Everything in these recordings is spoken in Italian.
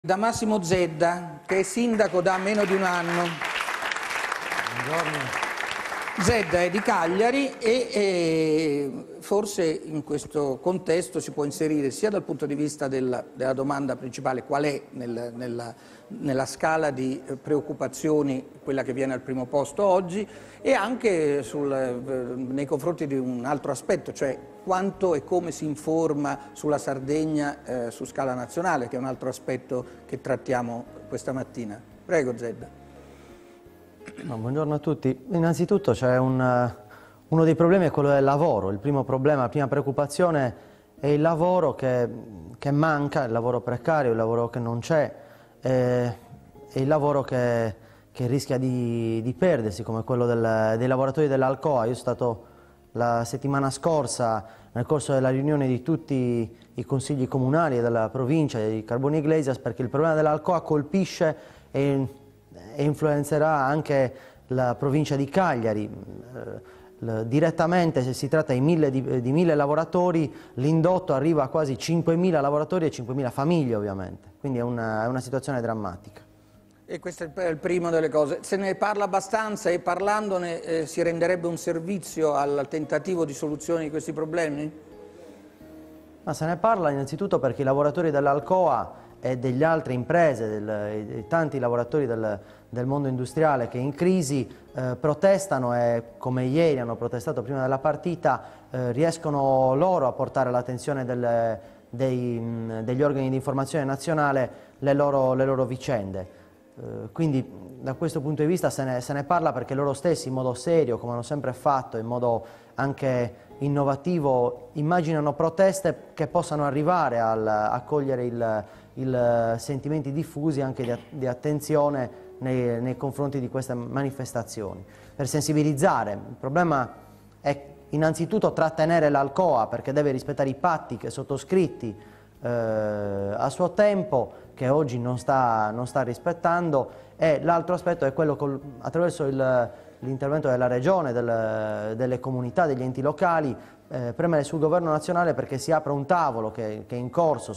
Da Massimo Zedda, che è sindaco da meno di un anno. Buongiorno. Zedda è di Cagliari e forse in questo contesto si può inserire sia dal punto di vista della domanda principale, qual è nella scala di preoccupazioni quella che viene al primo posto oggi, e anche nei confronti di un altro aspetto, cioè quanto e come si informa sulla Sardegna su scala nazionale, che è un altro aspetto che trattiamo questa mattina. Prego Zedda. Buongiorno a tutti. Innanzitutto c'è uno dei problemi è quello del lavoro. Il primo problema, la prima preoccupazione è il lavoro che manca, il lavoro precario, il lavoro che non c'è, e il lavoro che rischia di perdersi, come quello dei lavoratori dell'Alcoa. Io sono stato la settimana scorsa nel corso della riunione di tutti i consigli comunali e della provincia di Carboni Iglesias, perché il problema dell'Alcoa colpisce e influenzerà anche la provincia di Cagliari. Direttamente, se si tratta di 1000 lavoratori, l'indotto arriva a quasi 5.000 lavoratori e 5.000 famiglie ovviamente, quindi è una situazione drammatica. E questo è il primo delle cose. Se ne parla abbastanza e parlandone si renderebbe un servizio al tentativo di soluzione di questi problemi? Ma se ne parla innanzitutto perché i lavoratori dell'Alcoa e delle altre imprese, tanti lavoratori del mondo industriale che in crisi protestano, e come ieri hanno protestato prima della partita, riescono loro a portare all'attenzione degli organi di informazione nazionale le loro vicende. Quindi da questo punto di vista se ne parla perché loro stessi in modo serio, come hanno sempre fatto, in modo anche innovativo, immaginano proteste che possano arrivare a cogliere i sentimenti diffusi anche di attenzione nei confronti di queste manifestazioni, per sensibilizzare. Il problema è innanzitutto trattenere l'Alcoa, perché deve rispettare i patti che sottoscritti a suo tempo, che oggi non sta rispettando, e l'altro aspetto è quello attraverso l'intervento della regione, delle comunità, degli enti locali, premere sul governo nazionale perché si apra un tavolo che è in corso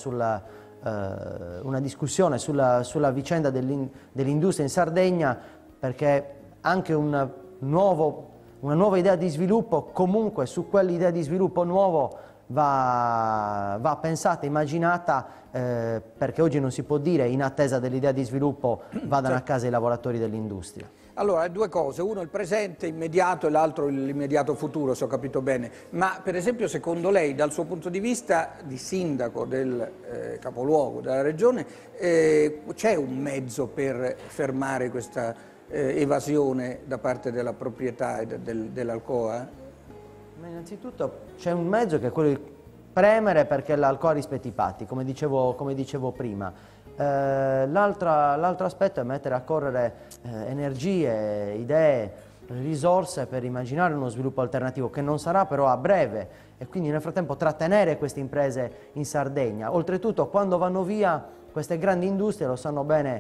una discussione sulla vicenda dell'industria in Sardegna, perché anche una nuova idea di sviluppo, comunque su quell'idea di sviluppo nuovo va pensata, immaginata, perché oggi non si può dire in attesa dell'idea di sviluppo vadano a casa i lavoratori dell'industria. Allora, due cose, uno il presente immediato e l'altro l'immediato futuro, se ho capito bene. Ma per esempio, secondo lei, dal suo punto di vista di sindaco del capoluogo della regione, c'è un mezzo per fermare questa evasione da parte della proprietà e dell'Alcoa? Ma innanzitutto c'è un mezzo che è quello di premere perché l'Alcoa rispetti i patti, come dicevo prima. L'altro aspetto è mettere a correre energie, idee, risorse per immaginare uno sviluppo alternativo che non sarà però a breve, e quindi nel frattempo trattenere queste imprese in Sardegna. Oltretutto, quando vanno via queste grandi industrie, lo sanno bene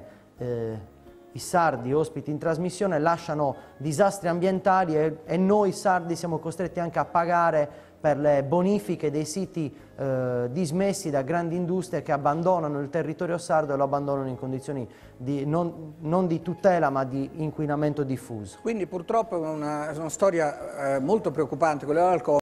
i sardi ospiti in trasmissione, lasciano disastri ambientali e noi sardi siamo costretti anche a pagare per le bonifiche dei siti dismessi da grandi industrie che abbandonano il territorio sardo e lo abbandonano in condizioni non di tutela ma di inquinamento diffuso. Quindi purtroppo è una storia molto preoccupante quella dell'Alcoa.